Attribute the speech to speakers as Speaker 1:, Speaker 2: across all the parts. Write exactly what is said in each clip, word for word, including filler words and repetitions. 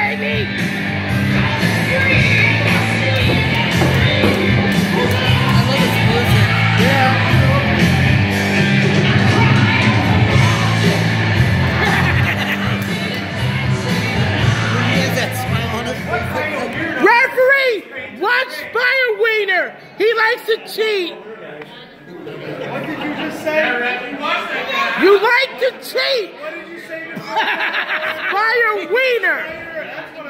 Speaker 1: baby! Referee! Watch Spire Wiener! He likes to cheat!
Speaker 2: What did you just say?
Speaker 1: You like to cheat!
Speaker 2: What did you say?
Speaker 1: Spire Wiener!
Speaker 2: That's what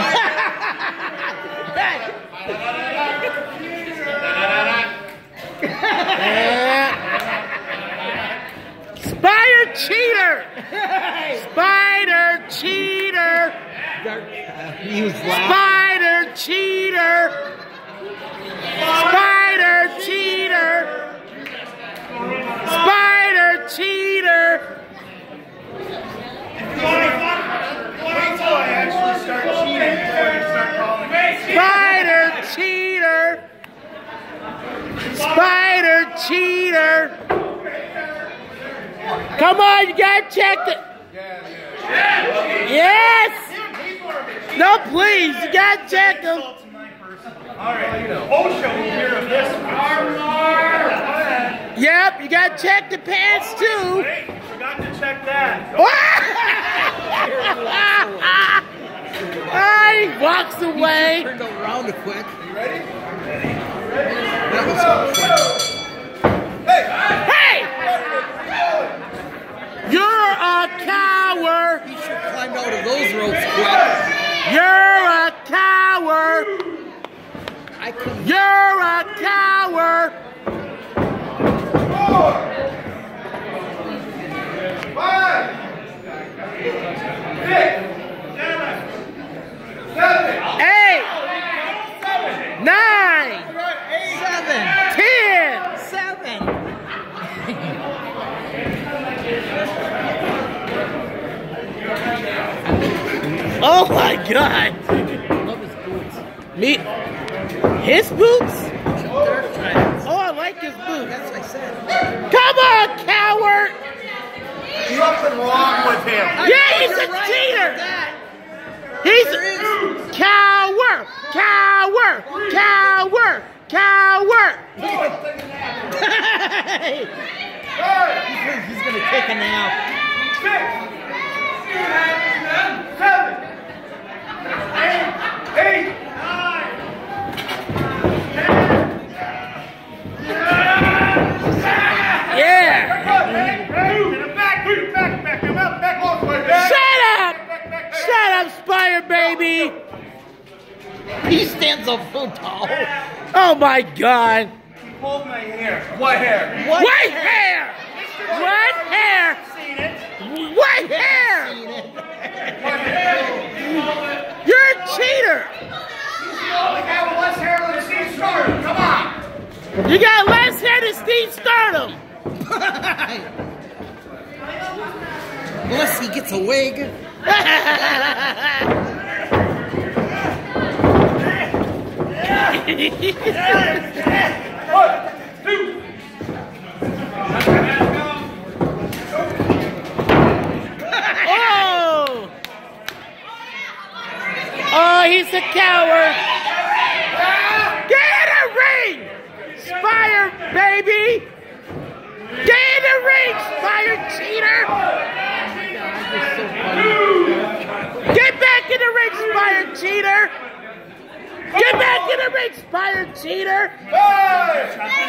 Speaker 2: I thought.
Speaker 1: Spire cheater! Spider cheater!
Speaker 3: He was laughing.
Speaker 1: Spider cheater! Spider cheater! Spider cheater!
Speaker 2: Wait till I actually start cheating before you start calling me.
Speaker 1: Spider cheater! Spider cheater! Come on, you gotta check it! Yes! No, please, you gotta check them.
Speaker 2: Alright, OSHA will hear of this.
Speaker 1: Yep, you gotta check the pants too.
Speaker 2: Hey, forgot to check that.
Speaker 1: Ah, he walks away.
Speaker 3: Turned around quick.
Speaker 2: You ready?
Speaker 3: That was so quick.
Speaker 1: Hey! You're a coward.
Speaker 3: He should have climbed out of those ropes quick.
Speaker 1: You're a coward.
Speaker 3: I couldn't.
Speaker 1: You're a coward.
Speaker 2: Four. Five. Six. Seven.
Speaker 1: Eight. Nine.
Speaker 3: Seven.
Speaker 1: Ten.
Speaker 3: Seven.
Speaker 1: Oh my God.
Speaker 3: Love his boots.
Speaker 1: Me. His boots?
Speaker 3: They're friends.
Speaker 1: Oh, I like his boots.
Speaker 3: That's what I said.
Speaker 1: Come on, coward.
Speaker 2: Something wrong with him.
Speaker 1: Yeah, he's a
Speaker 3: You're right
Speaker 1: cheater.
Speaker 3: about that.
Speaker 1: He's
Speaker 3: There
Speaker 1: a
Speaker 3: is.
Speaker 1: coward. Coward. Coward. Coward.
Speaker 3: He's gonna take a nap.
Speaker 2: Six. Seven. Eight. Eight. Nine.
Speaker 1: Yeah. Shut up. Shut up, Spire baby.
Speaker 3: He stands up so tall.
Speaker 1: Oh my God.
Speaker 2: He pulled my hair. What hair?
Speaker 3: What?
Speaker 1: White hair. White hair.
Speaker 2: Seen it.
Speaker 1: White hair. You're a cheater.
Speaker 2: The guy with less hair than Steve Stardom. Come on.
Speaker 1: You got less hair than Steve Stardom.
Speaker 3: Unless he gets a wig.
Speaker 2: One, two.
Speaker 1: Oh! Oh, he's a coward. Get in the ring, Spire baby. Get in the ring, Spire cheater. Get back in the ring, Spire cheater. Get back in the ring, Spire cheater.
Speaker 2: Five.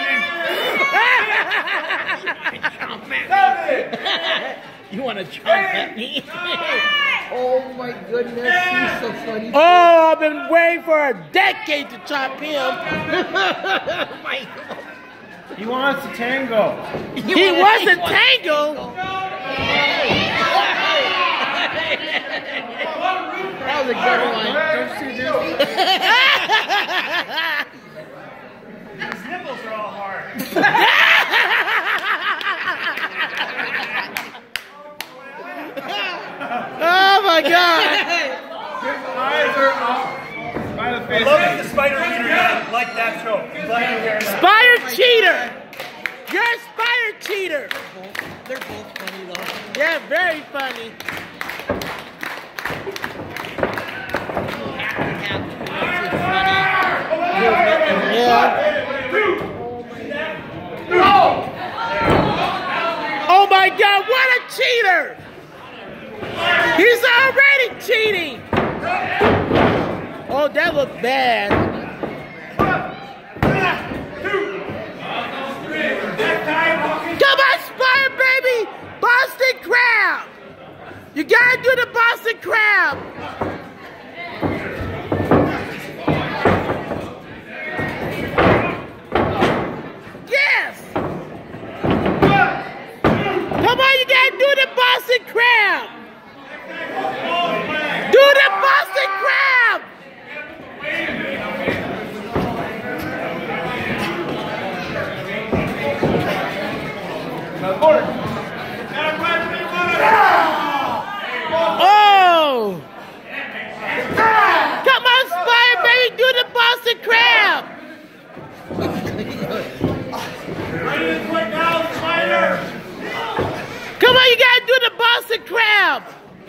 Speaker 2: Seven.
Speaker 3: You want to jump at me? Oh my goodness, he's so funny.
Speaker 1: Oh, I've been waiting for a decade to chop him.
Speaker 3: Oh my God.
Speaker 2: He wants to tango.
Speaker 1: He wasn't tango.
Speaker 3: That was a good one.
Speaker 2: His nipples are all hard.
Speaker 1: Oh my God.
Speaker 2: His eyes are up. By the face. I love that the spider eater doesn't like that joke. He's like here now.
Speaker 1: Spire cheater. You're a Spire cheater.
Speaker 3: They're both funny though.
Speaker 1: Yeah, very funny. Oh my God, what a cheater! He's already cheating! Oh, that looked bad. Come on, Spire, baby! Boston Crab! You gotta do the Boston Crab! Yes! Come on, you gotta do the Boston Crab! Do the Boston Crab! Oh! Come on, Spire, baby, do the Boston Crab! Come on, you gotta do the Boston Crab!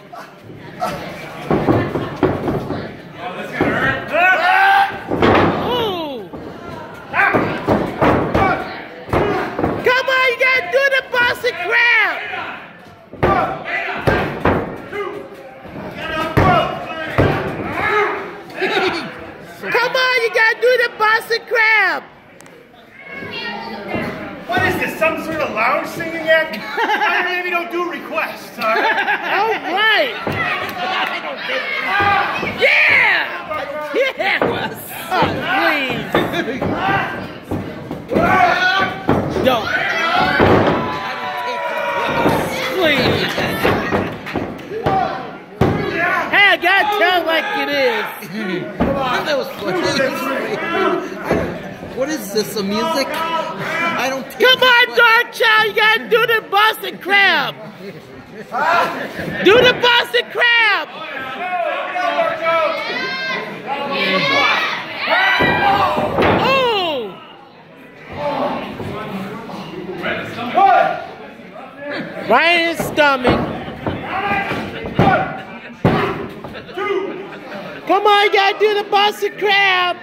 Speaker 1: Ooh! Come on, you gotta do the Boston Crab! Come on, you gotta do the Boston Crab!
Speaker 2: What is this, some sort of lounge singing act? I maybe don't do requests, all right?
Speaker 1: All right! Yeah! Yeah! Oh, please! Don't! Please! Hey, I gotta tell it like it is!
Speaker 3: That was funny. What is this, the music? I don't take
Speaker 1: Come on, Dark Child, you gotta do the Boston Crab! Do the Boston Crab! Oh! Right in his stomach. Come on, you gotta do the Boston Crab!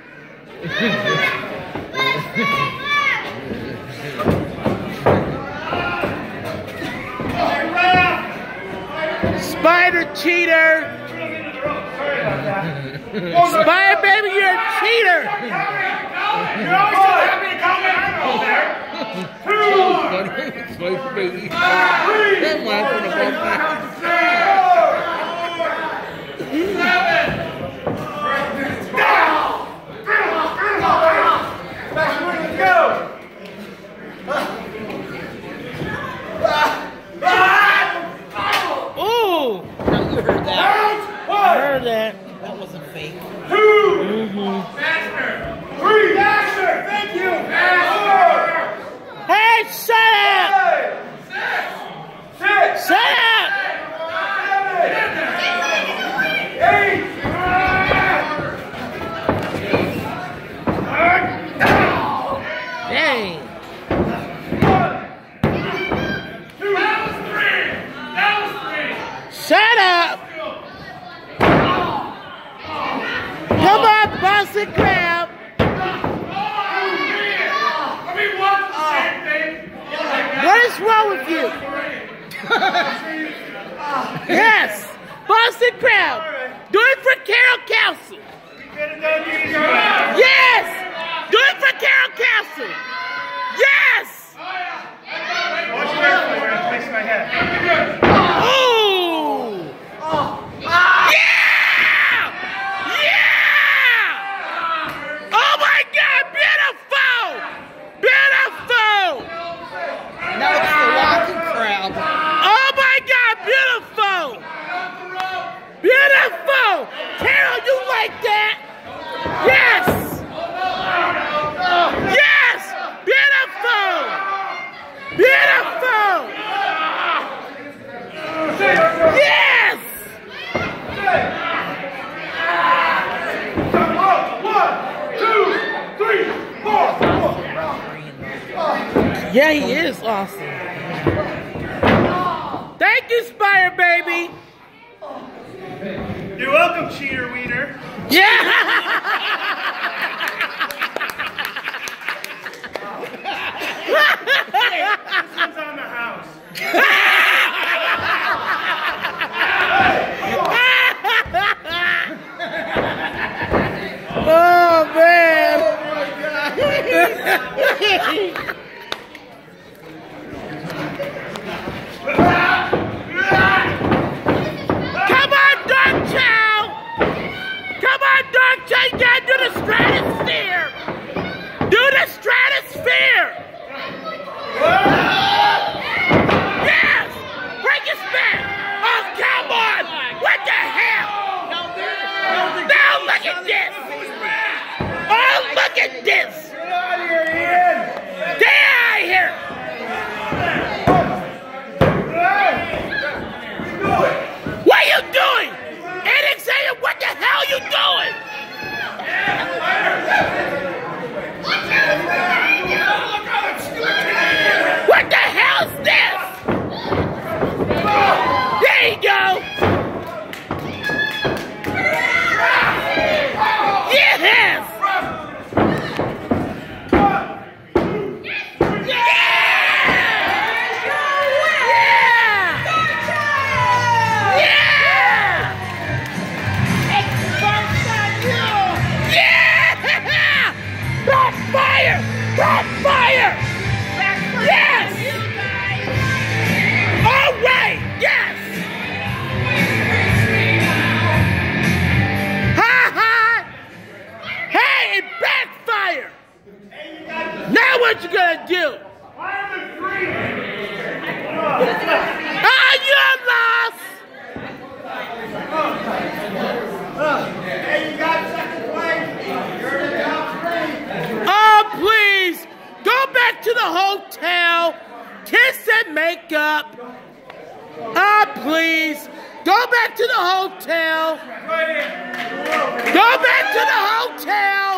Speaker 1: Spider cheater! Spider baby, you're a cheater!
Speaker 2: You're always so happy to come in out there! Two!
Speaker 3: Spider baby. I'm laughing about that.
Speaker 1: That.
Speaker 3: That wasn't fake.
Speaker 2: Two! Mm-hmm. Faster! Three! Faster! Thank you! Faster!
Speaker 1: Hey, shut up!
Speaker 2: Six! Six!
Speaker 1: Shut up!
Speaker 2: Eight!
Speaker 1: Dang!
Speaker 2: That was three! That was three!
Speaker 1: Shut up! Come on, Boston Crab! What is wrong with you? Yes! Boston Crab! Do it for Carol Castle! Yes! Do it for Carol Castle! Yes!
Speaker 2: Watch carefully, we're gonna fix my head.
Speaker 1: Oh! Yeah! Oh my God! Beautiful! Beautiful!
Speaker 3: Now it's the walking crowd.
Speaker 1: Oh my God! Beautiful! Beautiful! Carol, you like that? Yes! Yes! Beautiful! Beautiful! Yes! Yeah, he is awesome. Thank you, Spire Baby.
Speaker 2: You're welcome, cheater wiener.
Speaker 1: Yeah. Oh, man. Come on, Dark Chow. Come on, Dark Chow. You gotta do the stratosphere. Do the stratosphere. Yes. Break his back. Oh, come on. What the hell? Now look at this. Oh, look at this.
Speaker 2: Get out of here, Ian.
Speaker 1: Get out of here. What are you doing? Alexander, what the hell are you doing? What the hell is this? There you go. Yes. Fire! Back fire! Yes! All right! Yes! Ha ha! Hey, it backfired! Now what you gonna do? Ah, you're lost!
Speaker 2: Hey, you got second place. You're in the top three.
Speaker 1: Oh, please! Go back to the hotel! Kiss and make up! Oh, please! Go back to the hotel! Go back to the hotel!